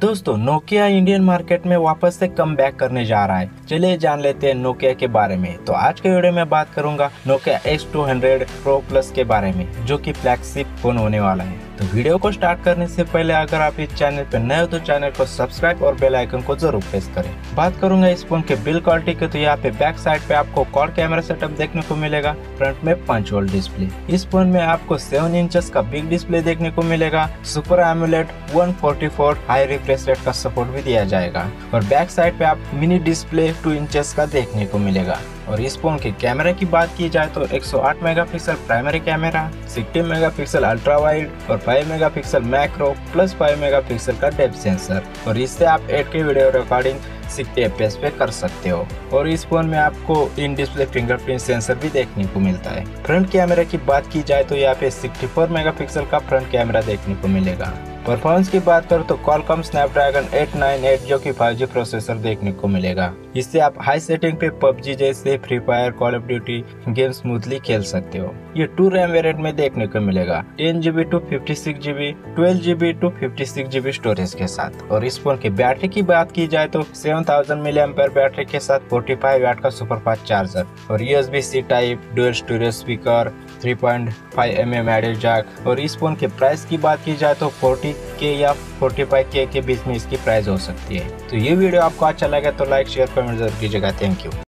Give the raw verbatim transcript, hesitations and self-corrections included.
दोस्तों Nokia Indian market में वापस से कम बैक करने जा रहा है। चलिए जान लेते हैं नोकिया के बारे में। तो आज के वीडियो में बात करूंगा Nokia X two hundred pro plus के बारे में, जो कि फ्लैगशिप फोन होने वाला है। तो वीडियो को स्टार्ट करने से पहले अगर आप इस चैनल पर नए हो तो चैनल को सब्सक्राइब और बेल आइकन को जरूर प्रेस करें। बात करूंगा इस फोन के बिल्ड क्वालिटी की, तो यहाँ पे बैक साइड पे आपको क्वाड कैमरा सेटअप देखने को मिलेगा। फ्रंट में पंच होल डिस्प्ले। इस फोन में आपको सेवन इंचेस का बिग डिस्प्ले देखने को मिलेगा। Super AMOLED one forty four high refresh rate का सपोर्ट भी दिया जाएगा और बैक साइड पे आप मिनी डिस्प्ले टू इंचेस का देखने को मिलेगा। और इस फोन के कैमरे की बात की जाए तो एक सौ आठ megapixel primary camera, sixty megapixel ultra wide और five megapixel macro plus five megapixel का डेप्थ सेंसर। और इससे आप eight K video recording sixty F P S पे कर सकते हो। और इस फोन में आपको इन डिस्प्ले फिंगरप्रिंट सेंसर भी देखने को मिलता है। फ्रंट कैमरे की बात की जाए तो यहाँ पे सिक्सटी फोर मेगापिक्सल का फ्रंट कैमरा देखने को मिलेगा। परफॉर्मेंस की बात करो तो Qualcomm Snapdragon eight nine eight जो कि फाइव जी प्रोसेसर देखने को मिलेगा। इससे आप हाई सेटिंग पे पबजी जैसे free fire, call of duty game smoothly खेल सकते हो। ये टू रैम वेरिएंट में देखने को मिलेगा, ten GB two fifty six GB, twelve GB two fifty six GB storage के साथ। और इस फोन की बैटरी की बात की जाए तो seven thousand milli ampere battery के साथ फोर्टी फाइव वाट का सुपर फास्ट चार्जर और U S B C type, dual storage speaker, three point five M M audio jack. और इस फोन के प्राइस की बात की जाए तो फोर्टी के या फोर्टी फाइव के के बीच में इसकी प्राइस हो सकती है। तो ये वीडियो आपको अच्छा लगा तो लाइक शेयर कमेंट जरूर कीजिएगा। Thank you.